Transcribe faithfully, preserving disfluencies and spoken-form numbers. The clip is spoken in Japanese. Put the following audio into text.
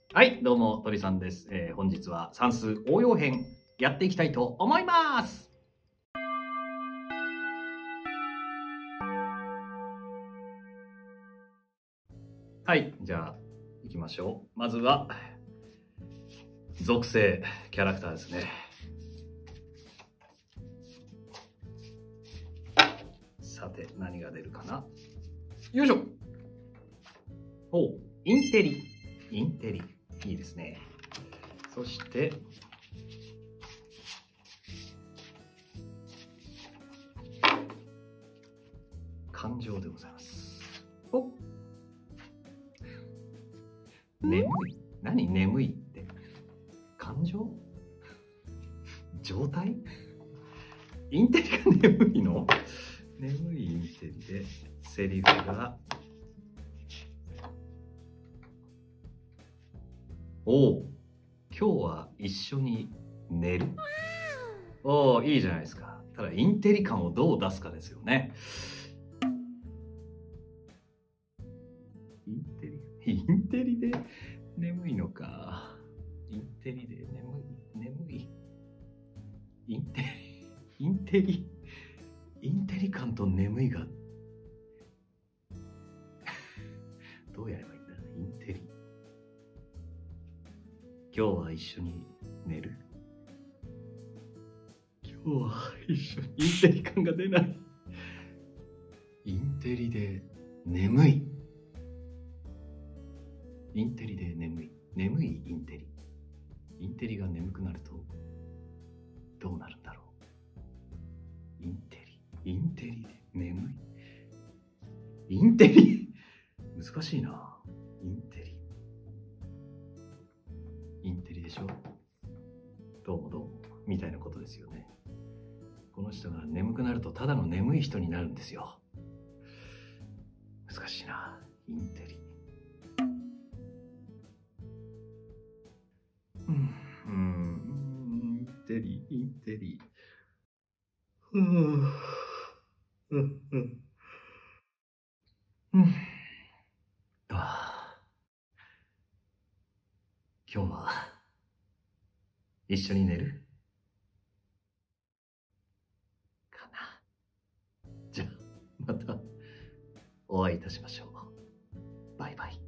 はい、どうも、鳥さんです。えー本日は算数応用編やっていきたいと思います。はい、じゃあ、行きましょう。まずは、属性、キャラクターですね。さて、何が出るかな。よいしょ。おう、インテリ。インテリ。いいですね。そして、感情でございます。お眠い。何眠いって。感情状態インテリが眠いの眠いインテリで、セリフが、おお、今日は一緒に寝る。おお、いいじゃないですか。ただ、インテリ感をどう出すかですよね。インテリ、インテリで眠いのか。インテリで眠い、眠い。インテリ、インテリ、インテリ感と眠いが、どうやればいいんだ、インテリ。今日は一緒に寝る。今日は一緒に、インテリ感が出ない。インテリで眠い。インテリで眠い。眠いインテリ。インテリが眠くなるとどうなるんだろう。インテリ。インテリで眠い。インテリ難しいな。インテリ。インテリでしょ。どうもどうも。みたいなことですよね。この人が眠くなるとただの眠い人になるんですよ。難しいな。インテリ。うん、うん、インテリ、インテリ。うん、うん、うん。うん。ああ、今日は一緒に寝るかな。じゃあ、またお会いいたしましょう。バイバイ。